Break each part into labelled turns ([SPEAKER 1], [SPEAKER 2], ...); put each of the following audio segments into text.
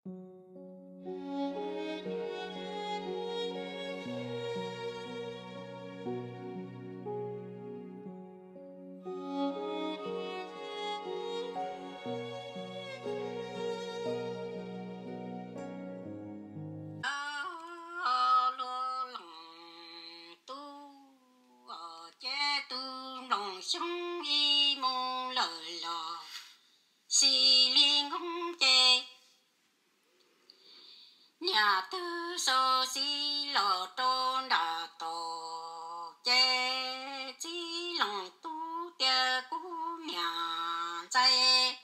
[SPEAKER 1] Sống y mong lời lò xì liên không chê nhà tư so xì lò trôn đà tổ chê chỉ lòng tu tia cú nhà chạy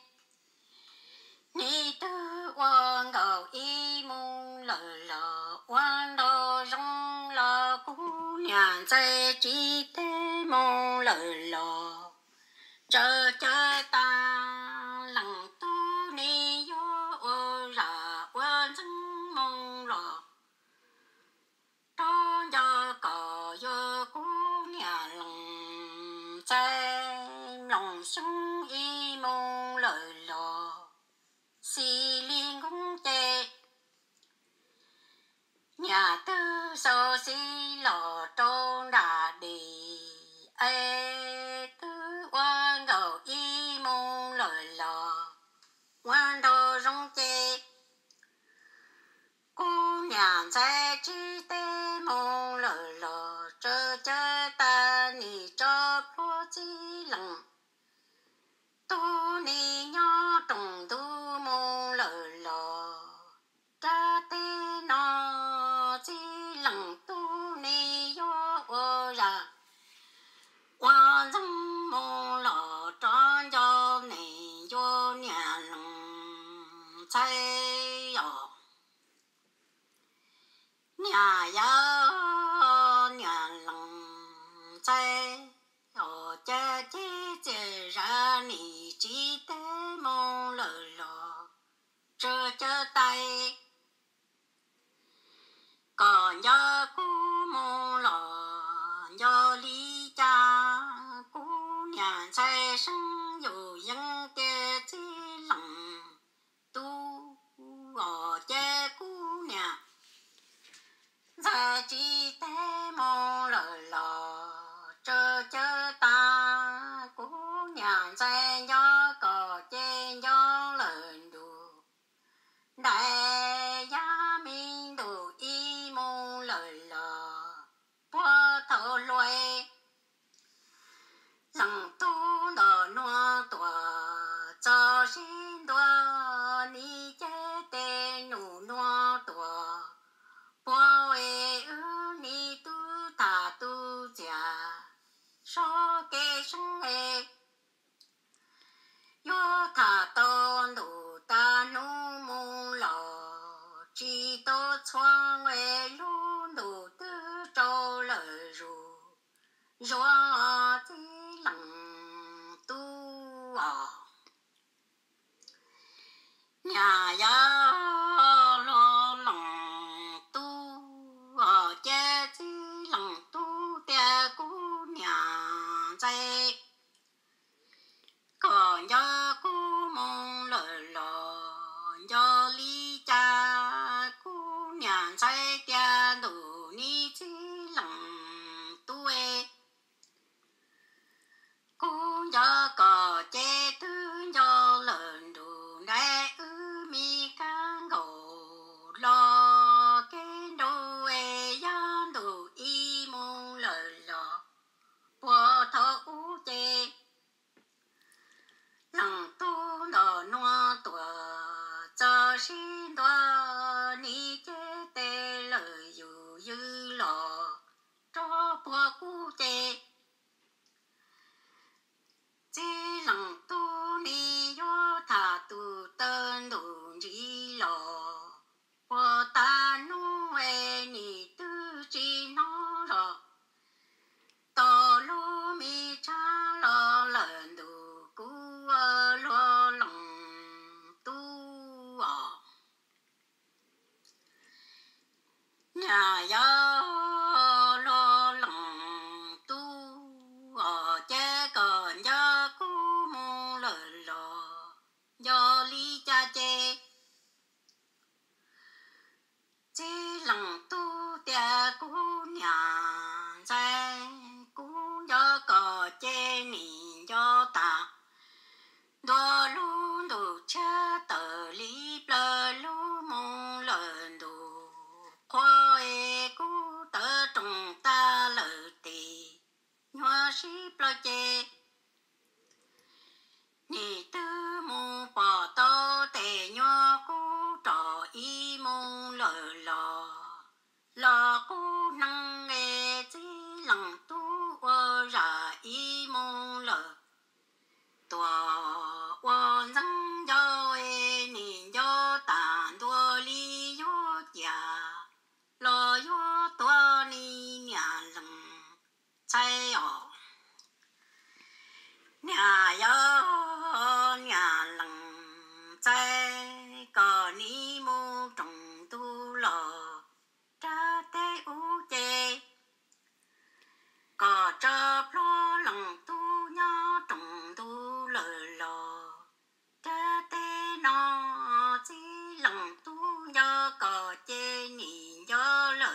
[SPEAKER 1] ni tư quan cầu y mong lời lò quan đồ rong lò cú nhà chạy chỉ tế mong lời lò chờ ta lặng tu ni yo ra quan dân mong lò đó giờ có yo cú nhà lòng trái lòng sống y mong lời lò xì liên cũng chê nhà tư so xì lò trôn đà đi ai tư quan đầu y mong lời lò quan đồ rong chê cô nhà trái chi tế mong lời lò chơ ta ni cho pro chi lặng tu ni nhỏ trùng tu mong lời lò cha tế nó chi lặng tu ni yo ra quan dân mong lò tròn cho này vô nhà lòng chạy yo nhà nhà lòng chạy yo cha chế ra ni chỉ tế mong lời lò chơ tay còn nhớ cú mong lò nhớ lý cha cú nhà chạy sinh dù dân kia chỉ lòng tu ở chế cú nhà ra chỉ tế mong lời lò chơ ta cú nhà chạy nhớ có chế nhớ lời đùa đại gia minh đủ y mong lời lò qua thầu loay rằng tu đò noa tòa cho xin đoa ni chế tê nụ noa tòa qua ê ư ni tu thả tu già so kê sung ê yo thả tôn đủ ta nu mong lò chỉ tô choang ê lu đủ tư trâu lời ru doa tí lặng tu nhà lo lòng tu che tí lòng tu tia cú nhà chạy còn nhớ cú mong lời lò nhớ lý cha cú nhà chạy tia đủ ni tí lòng tu ê cú nhớ có chế tư nhớ lần đủ đại ư mi can gồ lo cái đồ ê yan đủ y mong lời lò bỏ thấu chế lòng tu đò noa tòa cho xin đoa ni chế tê lời dù dư lò cho bỏ cú chế chỉ lòng tu ni yo thả tu tân đủ chỉ lò qua ta nu e ni tư chỉ nó rồi to lu mi cha lo lần đủ cú lo lòng tu nhà lo lòng tu chế còn nhớ cú mong lời lò do lý cha chê cú nhà trái cú gió cò chê nì gió ta đua lu đủ cha tờ lý bờ lu mong lần đủ khoa e cú tờ trồng ta lờ tì hoa sĩ bờ chê nì tư mù bỏ tao tề nhua cú trò y mong lờ lò lò cú năng nghe chỉ lòng tu ơ ra y mong lờ tua ơ răng gió e nì gió tàn tua li gió già lò gió tua ni nhà lầm chạy ở nhà nhà lằng trái cò ní mu trồng tu lò cha té u chê cò trơ lo lằng tu nhó trồng tu lờ lò cha té nó chỉ lằng tu nhó cò chê nì nhó lờ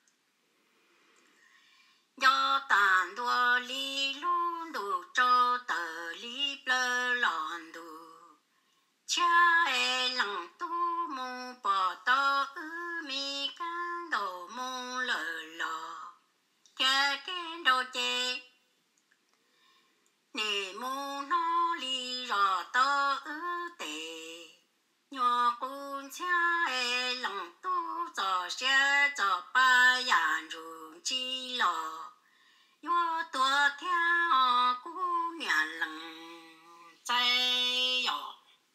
[SPEAKER 1] do tàn đua li luôn đủ cho tờ li plơ lòn đủ cha e lằng tu mu bỏ to mi can đồ mu lờ lò cha cái đồ chê nè mu nó li rò to tề nhỏ con cha e lằng tu cho xe cho ba yàn ruộng chi lò yo tua theo cú nhà lằng trái yo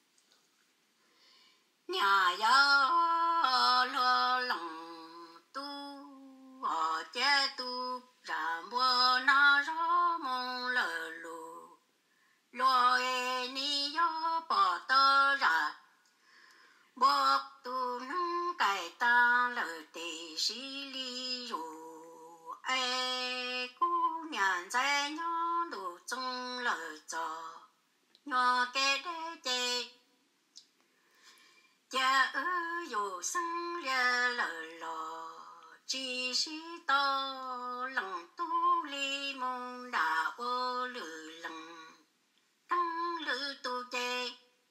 [SPEAKER 1] nhà yo lo lằng tu ở chế tu ra mua na rõ mong lờ lù lo e ni yo bỏ tơ ra buộc tu nâng cải ta lờ tì xí li ru ai cú nhàn trái nhỏ đủ trong lờ trò nhỏ cái đế chê cha dù sinh ra lờ lò chỉ sĩ to lòng tu li mong đã ô lử lòng tăng lử tu chê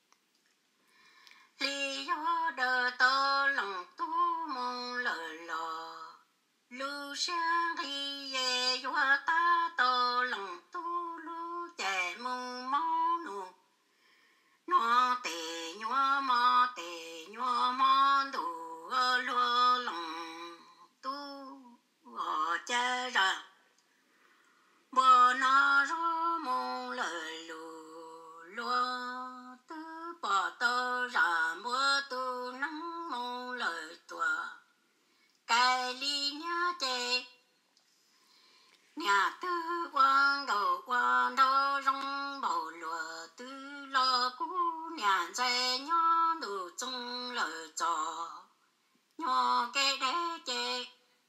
[SPEAKER 1] li gió đờ to lòng tu mong lờ lò lu sang khi ye yo ta to lòng tu lu chạy mong máu nụ nó tề nhua mò đủ lo lòng tu ở cha ra bờ nó rõ mong lời lù lo tư bỏ tơ ra mưa tu nắng mong lời tua cái ly nhá chê nhà tư quan đầu rong bầu lùa tư lo cú nhà chê nhỏ đủ trong lời trò nhỏ cái đế chê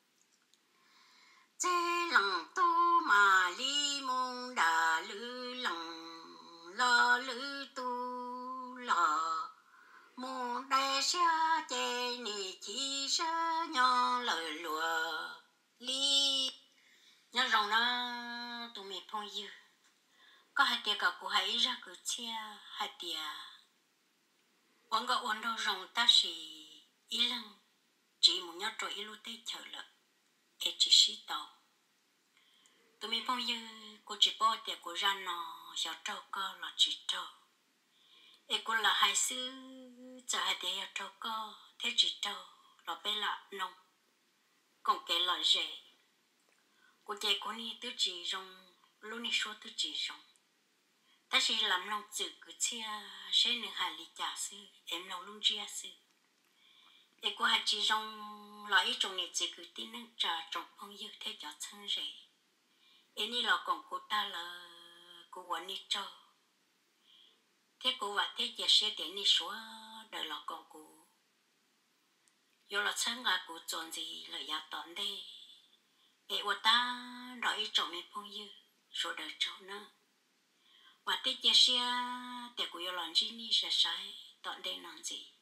[SPEAKER 1] chê lòng tu mà li mong đà lư lòng lo lư tu lò mong đế xa chê nì chi xa nhỏ lời lùa li nhớ rằng nó tụi mình phong dư có hai tia cả của hãy ra cửa chia hai tia quán gạo uốn đâu rồng ta chỉ ý lăng chỉ muốn nhớ trội lúc tết chờ lợ em chỉ xí tàu tụi mình phong dư cô chỉ bỏ tia của ra nó小trâu co là chỉ trâu em cô là hai sư chờ hai tia trâu co thế chỉ trâu là bé lạ nông còn cái là rẻ cô chạy cô ni tứ chỉ rong lúc ni số tứ chỉ rong ta chỉ làm lòng chữ cứ chia sẽ nên hai lý trả sư em lòng luôn chia sư để cô hai chỉ rong loại trong này chỉ cứ tin năng trả trong phong dư thế cho chân rể em ni là còn cô ta là cô quản ni cho thế cô và thế giờ sẽ để ni số đời là còn cô vô là chân ngà cô chọn gì là giá tón đây để của ta nói trong này phong dư rồi đời trâu nữa và tết giờ xưa để của yêu làm gì ni sẽ sai tận đây làm gì